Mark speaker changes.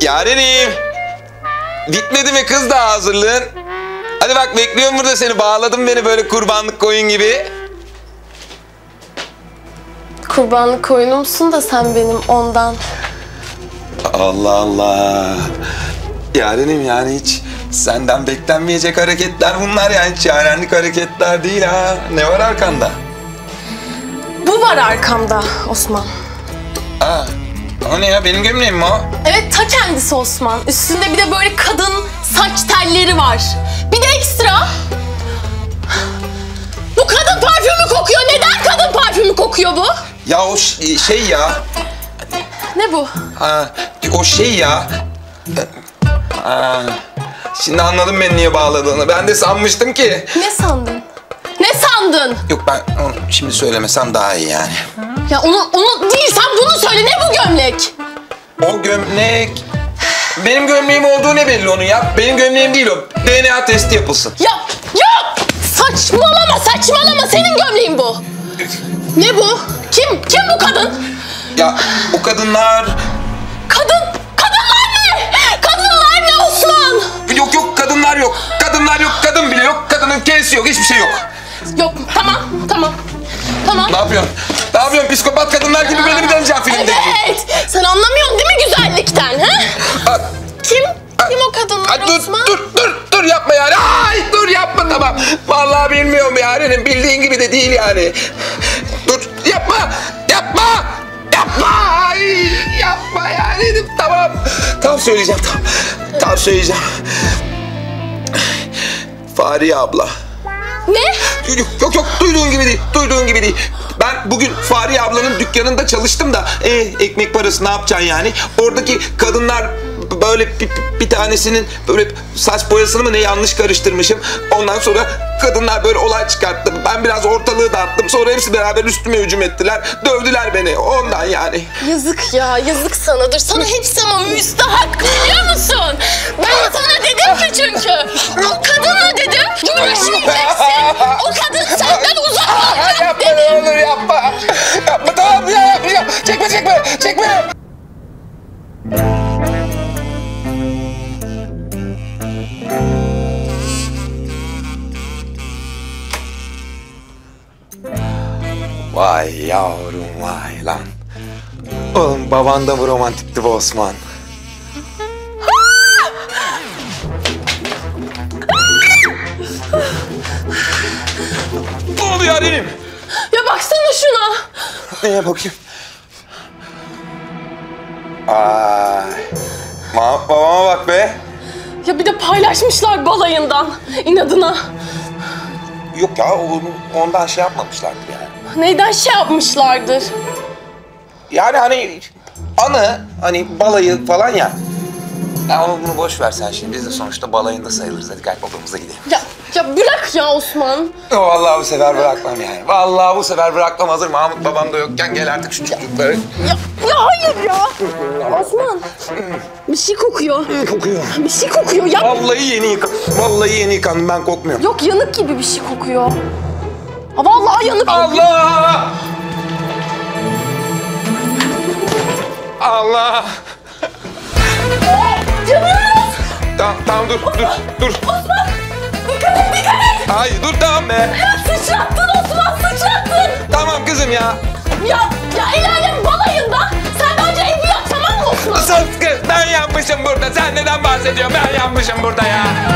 Speaker 1: Yarenim. Bitmedi mi kız da hazırlığın? Hadi bak bekliyorum burada seni. Bağladın beni böyle kurbanlık koyun gibi.
Speaker 2: Kurbanlık koyunumsun da sen benim ondan.
Speaker 1: Allah Allah. Yarenim yani hiç senden beklenmeyecek hareketler bunlar yani. Hiç yarenlik hareketler değil ha. Ne var arkanda?
Speaker 2: Bu var arkamda Osman.
Speaker 1: Aa, o ne ya? Benim gömleğim mi o?
Speaker 2: Evet ta kendisi Osman. Üstünde bir de böyle kadın saç telleri var. Bir de ekstra. Bu kadın parfümü kokuyor. Neden kadın parfümü kokuyor bu?
Speaker 1: Ya o şey ya.
Speaker 2: Ne bu?
Speaker 1: Ha, o şey ya. Ha, şimdi anladım beni niye bağladığını. Ben de sanmıştım ki.
Speaker 2: Ne sandın? Ne sandın?
Speaker 1: Yok ben onu şimdi söylemesem daha iyi yani.
Speaker 2: Ya onu değil sen bunu söyle. Ne bu gömlek?
Speaker 1: O gömlek... Benim gömleğim olduğu ne belli onun ya? Benim gömleğim değil o. DNA testi yapılsın.
Speaker 2: Ya saçmalama senin gömleğin bu. Ne bu? Kim bu kadın?
Speaker 1: Ya o kadınlar...
Speaker 2: Kadınlar ne? Kadınlar ne Osman?
Speaker 1: Yok kadınlar yok. Kadınlar yok, kadın bile yok. Kadının kendisi yok, hiçbir şey yok.
Speaker 2: Yok tamam.
Speaker 1: Ne yapıyorsun? Ne yapıyorsun? Psikopat kadınlar gibi beni mi deneyeceksin filmde?
Speaker 2: Evet. Sen anlamıyorsun değil mi güzellikten ha? Kim o kadınlar Osman?
Speaker 1: Dur yapma yani. Ay dur yapma tamam. Vallahi bilmiyorum yarenim. Bildiğin gibi de değil yani. Dur yapma. Ay, yapma yarenim tamam. Tamam söyleyeceğim tamam söyleyeceğim. Fahriye abla.
Speaker 2: Ne?
Speaker 1: Yok duyduğun gibi değil. Ben bugün Fahriye ablanın dükkanında çalıştım da ekmek parası ne yapacaksın yani? Oradaki kadınlar böyle bir tanesinin böyle saç boyasını mı ne yanlış karıştırmışım. Ondan sonra kadınlar böyle olay çıkarttı. Ben biraz ortalığı dağıttım. Sonra hepsi beraber üstüme hücum ettiler. Dövdüler beni ondan yani.
Speaker 2: Yazık sana. Dur sana hepsi ama müstahak biliyor musun? Ben sana dedim ki çünkü. O kadınla dedim görüşmeyeceksin. O kadın senden uzak olacak
Speaker 1: Yapma
Speaker 2: dedim.
Speaker 1: ne olur yapma. Yapma tamam ya yapmayacağım. Çekme. Vay yavrum vay lan. Oğlum baban da mı romantikti bu Osman? Ne oluyor Halim?
Speaker 2: Ya baksana şuna.
Speaker 1: Neye bakayım? Ay. Babama bak be.
Speaker 2: Ya bir de paylaşmışlar balayından inadına.
Speaker 1: Yok ya ondan şey yapmamışlardır yani.
Speaker 2: Neyden şey yapmışlardır?
Speaker 1: Yani hani balayı falan ya. Ya onu bunu boş ver sen şimdi. Biz de sonuçta balayında sayılırız. Hadi gel babamıza gidelim.
Speaker 2: Ya bırak ya Osman.
Speaker 1: Vallahi bu sefer bırakmam yani. Vallahi bu sefer bırakmam. Hazır Mahmut babam da yokken gel artık şu çocukları.
Speaker 2: Ya hayır ya. Osman. Bir şey kokuyor.
Speaker 1: Kokuyor.
Speaker 2: Bir şey kokuyor ya.
Speaker 1: Vallahi yeni yıkandım ben kokmuyorum.
Speaker 2: Yok yanık gibi bir şey kokuyor. Ha, vallahi yanık.
Speaker 1: Allah! Allah!
Speaker 2: Canım.
Speaker 1: Tamam dur.
Speaker 2: Osman. Dikkat et.
Speaker 1: Ay dur tamam be.
Speaker 2: Sıçrattın Osman sıçrattın.
Speaker 1: Tamam kızım ya.
Speaker 2: Ya el alem balayında. Sen önce evi yap tamam mı Osman?
Speaker 1: Sus kız ben yanmışım burada. Sen neden bahsediyorsun? Ben yanmışım burada ya.